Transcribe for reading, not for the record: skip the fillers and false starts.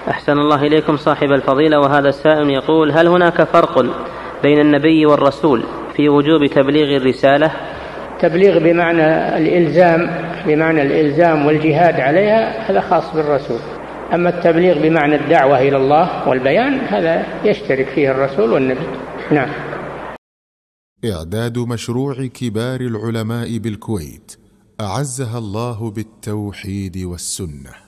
أحسن الله إليكم صاحب الفضيلة. وهذا السائل يقول: هل هناك فرق بين النبي والرسول في وجوب تبليغ الرسالة؟ تبليغ بمعنى الإلزام والجهاد عليها هذا خاص بالرسول، أما التبليغ بمعنى الدعوة إلى الله والبيان هذا يشترك فيه الرسول والنبي. نعم. إعداد مشروع كبار العلماء بالكويت أعزها الله بالتوحيد والسنة.